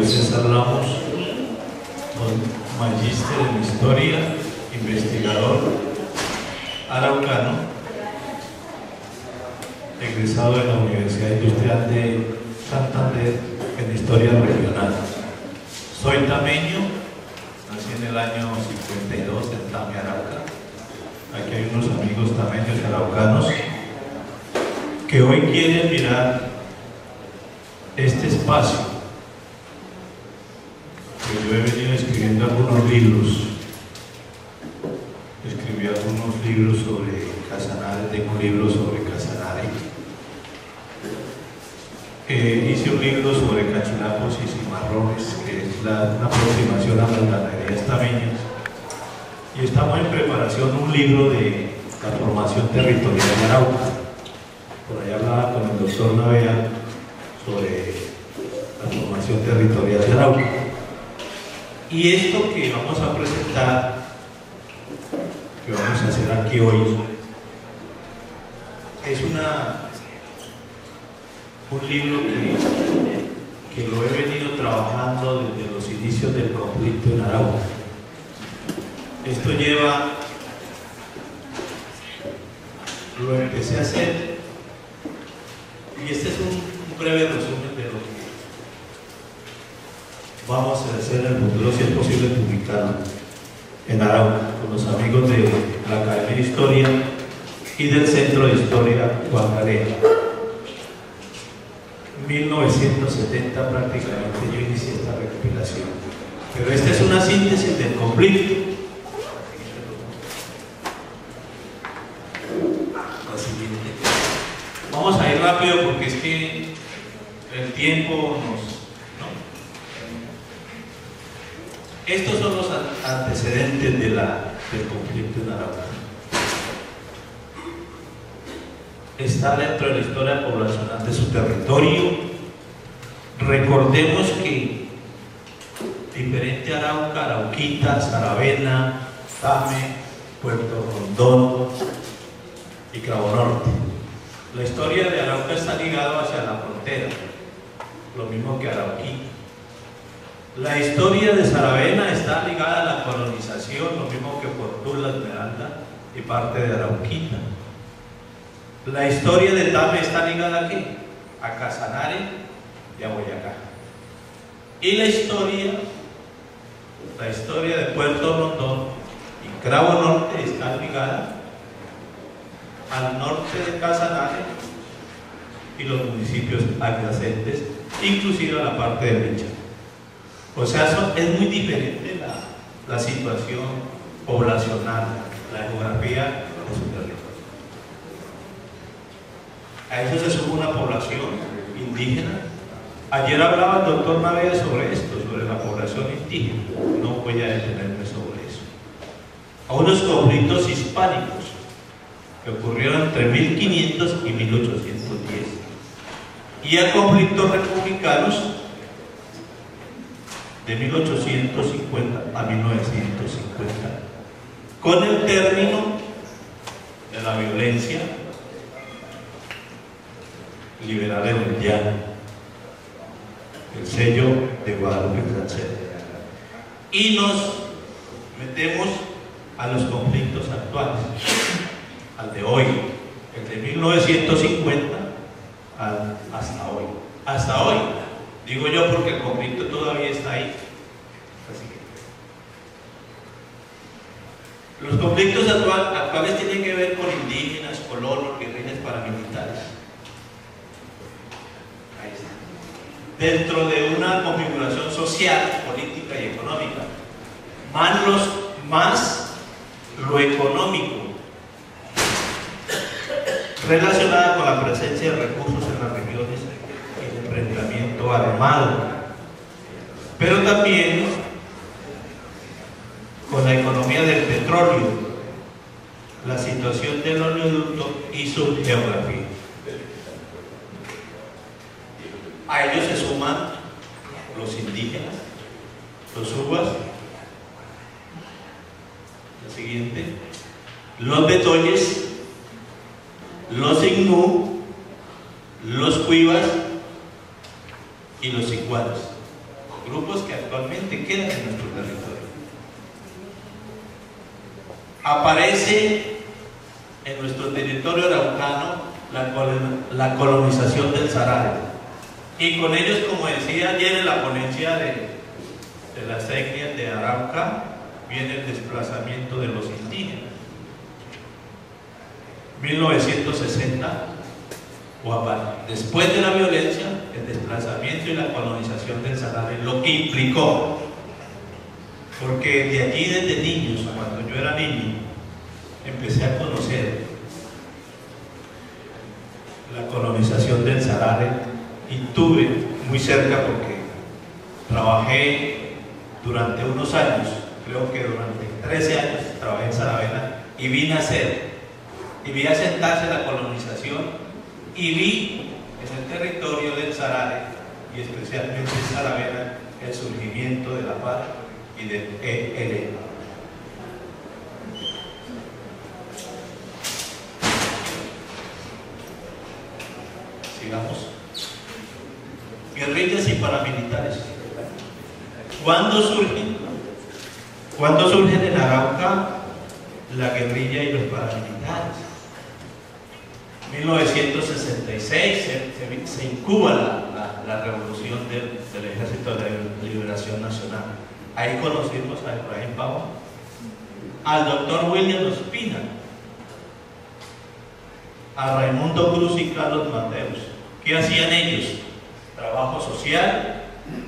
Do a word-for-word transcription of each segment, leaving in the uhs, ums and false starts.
César Ramos, magíster en historia, investigador araucano, egresado de la Universidad Industrial de Santander en historia regional. Soy tameño, nací en el año cincuenta y dos en Tame, Arauca. Aquí hay unos amigos tameños araucanos que hoy quieren mirar este espacio, que yo he venido escribiendo algunos libros. Escribí algunos libros sobre Casanare, tengo un libro sobre Casanare. Eh, hice un libro sobre cachulapos y cimarrones, que es la, una aproximación a las ganaderías tameñas. Y estamos en preparación un libro de la formación territorial de Arauca. Por ahí hablaba con el doctor Navea sobre la formación territorial de Arauca. Y esto que vamos a presentar, que vamos a hacer aquí hoy, es una, un libro que, que lo he venido trabajando desde los inicios del conflicto en Arauca. Esto lleva, lo empecé a hacer, y este es un breve resumen de lo que vamos a hacer en el futuro, si es posible publicarlo en Arauca, con los amigos de la Academia de Historia y del Centro de Historia Juan Garea. mil novecientos setenta prácticamente yo inicié esta recopilación, pero esta es una síntesis del conflicto. La siguiente. Vamos a ir rápido porque es que el tiempo nos... Estos son los antecedentes de la, del conflicto en Arauca. Está dentro de la historia poblacional de su territorio. Recordemos que diferente a Arauca, Arauquita, Saravena, Tame, Puerto Rondón y Cravo Norte. La historia de Arauca está ligada hacia la frontera, lo mismo que Arauquita. La historia de Saravena está ligada a la colonización, lo mismo que Portula, Esmeralda y parte de Arauquita. La historia de Tame está ligada ¿a qué? A Casanare y a Boyacá. Y la historia, la historia de Puerto Rondón y Cravo Norte está ligada al norte de Casanare y los municipios adyacentes, inclusive a la parte de Richa. O sea, son, es muy diferente la, la situación poblacional, la geografía de su territorio. A eso se suma una población indígena. Ayer hablaba el doctor Navea sobre esto, sobre la población indígena. No voy a detenerme sobre eso. A unos conflictos hispánicos que ocurrieron entre mil quinientos y mil ochocientos diez. Y a conflictos republicanos de mil ochocientos cincuenta a mil novecientos cincuenta, con el término de la violencia liberal en el llano, el sello de Guadalupe Francés. Y nos metemos a los conflictos actuales, al de hoy, el de mil novecientos cincuenta al, hasta hoy. Hasta hoy. Digo yo porque el conflicto todavía está ahí. Así que los conflictos actual, actuales tienen que ver con indígenas, colonos, guerrillas paramilitares. Ahí está. Dentro de una configuración social, política y económica. Más, los, más lo económico relacionada con la presencia de recursos en las regiones y el enfrentamiento armado, pero también con la economía del petróleo, la situación del oleoducto y su geografía. A ellos se suman los indígenas, los uvas, la siguiente, los betoyes, los ignú, los cuivas y los iguanas. grupos que actualmente quedan en nuestro territorio. Aparece en nuestro territorio araucano la, la colonización del Sarare, y con ellos, como decía ayer en la ponencia de, de las etnias de Arauca, viene el desplazamiento de los indígenas. mil novecientos sesenta, después de la violencia, el desplazamiento y la colonización del Sarare, lo que implicó, porque de allí desde niños, cuando yo era niño, empecé a conocer la colonización del Sarare, y tuve muy cerca, porque trabajé durante unos años, creo que durante trece años trabajé en Saravena, y vi nacer y vi asentarse la colonización, y vi en el territorio del Sarare, y especialmente en Saravena, el surgimiento de la paz y del E L N. Sigamos. Guerrillas y paramilitares. ¿Cuándo surgen? ¿Cuándo surgen en Arauca la guerrilla y los paramilitares? mil novecientos sesenta y seis se, se, se incuba la, la, la revolución del, del Ejército de Liberación Nacional. Ahí conocimos a Efraín Pavón, al doctor William Ospina, a Raimundo Cruz y Carlos Mateus. ¿Qué hacían ellos? Trabajo social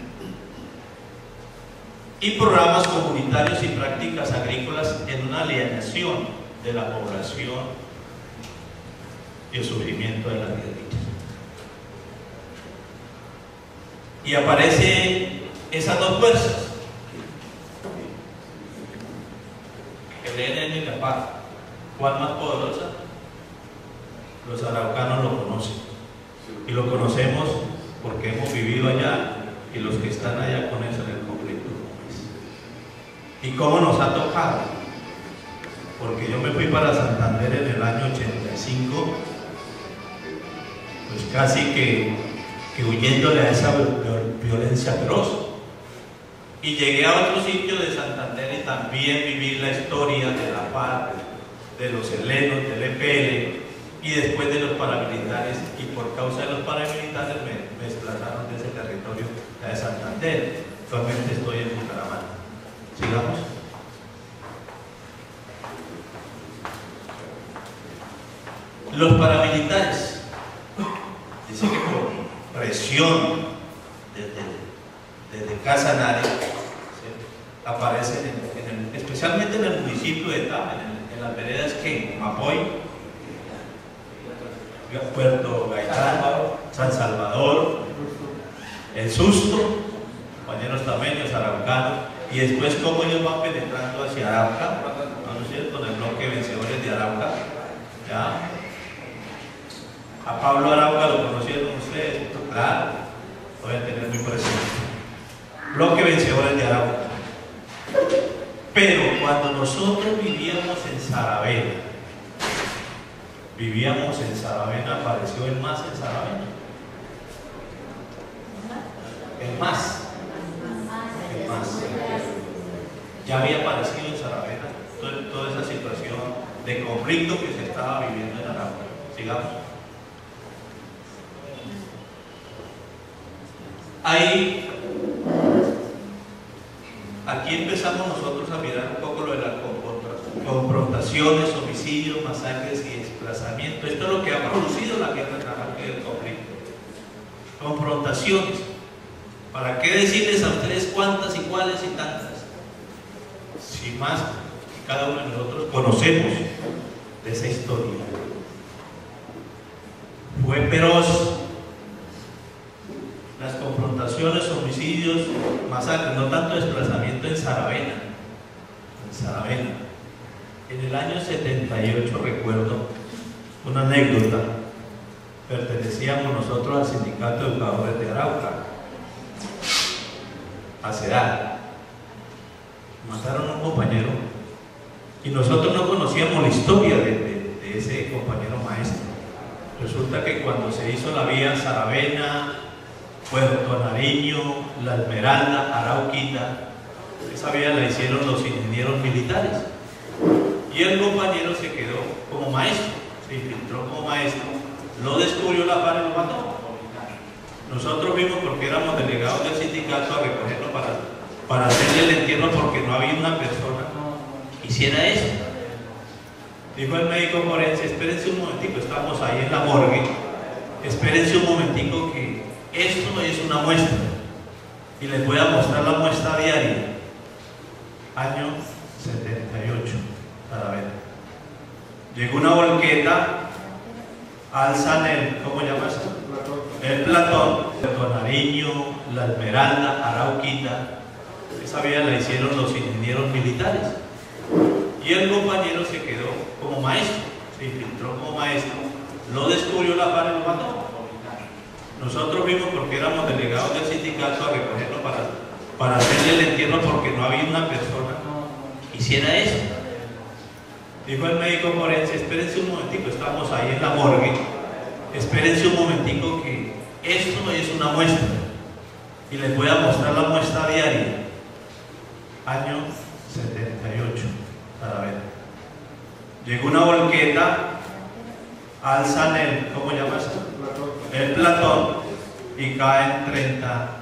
y programas comunitarios y prácticas agrícolas en una alienación de la población y el surgimiento de las guerrillas. Y aparecen esas dos fuerzas, el E L N y la P A C. ¿Cuál más poderosa? Los araucanos lo conocen, y lo conocemos porque hemos vivido allá, y los que están allá con eso en el conflicto. ¿Y cómo nos ha tocado? Porque yo me fui para Santander en el año ochenta y cinco, pues casi que, que huyéndole a esa violencia feroz, y llegué a otro sitio de Santander y también viví la historia de la P A C, de los helenos, del E P L, y después de los paramilitares, y por causa de los paramilitares me, me desplazaron de ese territorio a de Santander. Actualmente estoy en Bucaramanga. Sigamos. Los paramilitares, dice que por presión desde, desde Casanare, ¿sí?, aparecen en, en el, especialmente en el municipio de Tama, en, el, en las veredas que Mapoy, Puerto Gaitán, San Salvador, El Susto, compañeros tameños, araucanos, y después cómo ellos van penetrando hacia Arauca, ¿no es cierto?, en el bloque Vencedores de Arauca. ¿Ya? A Pablo Arauca lo conocieron ustedes, claro, lo voy a tener muy presente. Bloque Vencedores de Arauca. Pero cuando nosotros vivíamos en Saravena, vivíamos en Saravena, apareció el M A S en Saravena. El M A S. El M A S. Ya había aparecido en Saravena toda, toda esa situación de conflicto que se estaba viviendo en Arauca. Sigamos. Ahí, aquí empezamos nosotros a mirar un poco lo de las confrontaciones, homicidios, masacres y desplazamientos. Esto es lo que ha producido la guerra en Arauca y el conflicto. Confrontaciones. ¿Para qué decirles a ustedes cuántas y cuáles y tantas? Si más que cada uno de nosotros conocemos de esa historia. Fue feroz. Las confrontaciones, homicidios, masacres, no tanto desplazamiento en Saravena. En Saravena. En el año setenta y ocho recuerdo una anécdota. Pertenecíamos nosotros al Sindicato de Educadores de Arauca, a CEDAR. Mataron a un compañero y nosotros no conocíamos la historia de, de, de ese compañero maestro. Resulta que cuando se hizo la vía Saravena, Puerto Nariño, La Esmeralda, Arauquita. Esa vía la hicieron los ingenieros militares. Y el compañero se quedó como maestro, se infiltró como maestro, lo descubrió la FARC y lo mató. Nosotros fuimos, porque éramos delegados del sindicato, a recogerlo para, para hacerle el entierro, porque no había una persona que hiciera eso. Dijo el médico forense: espérense un momentico, estamos ahí en la morgue, espérense un momentico que esto es una muestra. Y les voy a mostrar la muestra diaria. Año setenta y ocho, para ver. Llegó una volqueta, alzan el, ¿cómo llamas esto? El Platón, Puerto Nariño, La Esmeralda, Arauquita. Esa vía la hicieron los ingenieros militares. Y el compañero se quedó como maestro, se infiltró como maestro, lo descubrió la FARC y lo mató. Nosotros fuimos, porque éramos delegados del sindicato, a recogerlo para, para hacerle el entierro, porque no había una persona que hiciera eso. Dijo el médico forense: espérense un momentico, estamos ahí en la morgue, espérense un momentico que esto es una muestra. Y les voy a mostrar la muestra diaria. Año setenta y ocho, para ver. Llegó una volqueta, alzan el, ¿cómo llamas esto? El Platón, y caen treinta